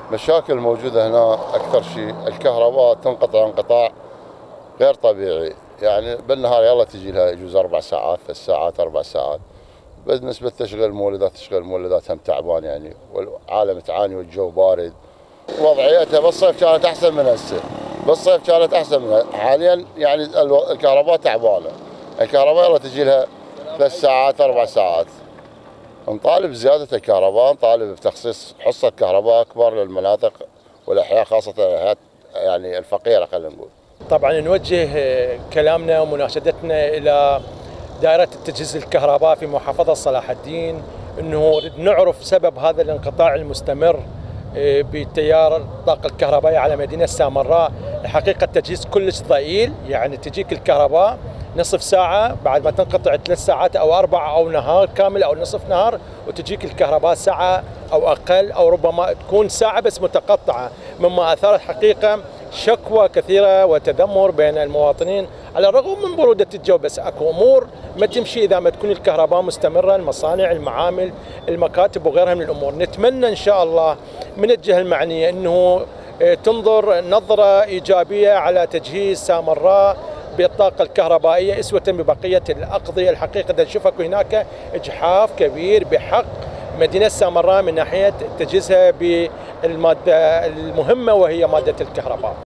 مشاكل موجودة هنا أكثر شيء الكهرباء تنقطع انقطاع غير طبيعي، يعني بالنهار يلا تجي لها يجوز 4 ساعات 3 ساعات 4 ساعات. بالنسبة تشغيل مولدات هم تعبان يعني، والعالم تعاني والجو بارد. وضعيتها بالصيف كانت أحسن من هسه، بالصيف كانت أحسن من حاليا، يعني الكهرباء تعبانة، الكهرباء يلا تجي لها 3 ساعات 4 ساعات. نطالب بزيادة الكهرباء، نطالب بتخصيص حصة كهرباء أكبر للمناطق والأحياء، خاصة الأحياء يعني الفقيرة خلينا نقول. طبعا نوجه كلامنا ومناشدتنا إلى دائرة التجهيز الكهرباء في محافظة صلاح الدين، أنه نعرف سبب هذا الانقطاع المستمر بتيار الطاقة الكهربائية على مدينة سامراء. الحقيقة التجهيز كلش ضئيل، يعني تجيك الكهرباء نصف ساعة بعد ما تنقطع 3 ساعات أو 4 أو نهار كامل أو نصف نهار، وتجيك الكهرباء ساعة أو أقل، أو ربما تكون ساعة بس متقطعة، مما أثارت حقيقة شكوى كثيرة وتذمر بين المواطنين على الرغم من برودة الجو. بس اكو امور ما تمشي اذا ما تكون الكهرباء مستمرة، المصانع، المعامل، المكاتب وغيرها من الامور. نتمنى ان شاء الله من الجهة المعنية انه تنظر نظرة ايجابية على تجهيز سامراء بالطاقة الكهربائية اسوة ببقية الاقضية. الحقيقة نشوف اكو هناك اجحاف كبير بحق مدينة سامراء من ناحية تجهيزها بالمادة المهمة وهي مادة الكهرباء.